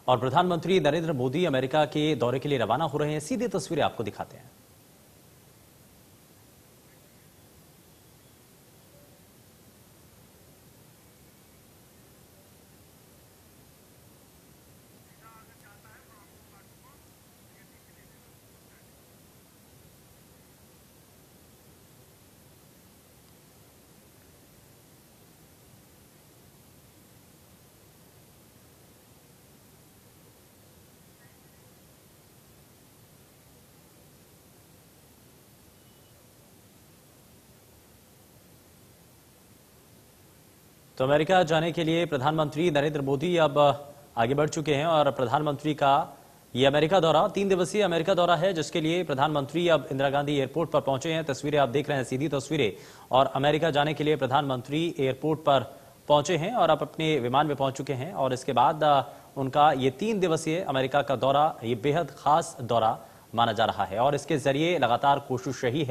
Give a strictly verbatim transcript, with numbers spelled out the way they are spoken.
और प्रधानमंत्री नरेंद्र मोदी अमेरिका के दौरे के लिए रवाना हो रहे हैं। सीधी तस्वीरें आपको दिखाते हैं। तो अमेरिका जाने के लिए प्रधानमंत्री नरेंद्र मोदी अब आगे बढ़ चुके हैं और प्रधानमंत्री का ये अमेरिका दौरा तीन दिवसीय अमेरिका दौरा है, जिसके लिए प्रधानमंत्री अब इंदिरा गांधी एयरपोर्ट पर पहुंचे हैं। तस्वीरें आप देख रहे हैं, सीधी तस्वीरें। और अमेरिका जाने के लिए प्रधानमंत्री एयरपोर्ट पर पहुंचे हैं और अब अपने विमान में पहुंच चुके हैं। और इसके बाद उनका ये तीन दिवसीय अमेरिका का दौरा ये बेहद खास दौरा माना जा रहा है और इसके जरिए लगातार कोशिश रही है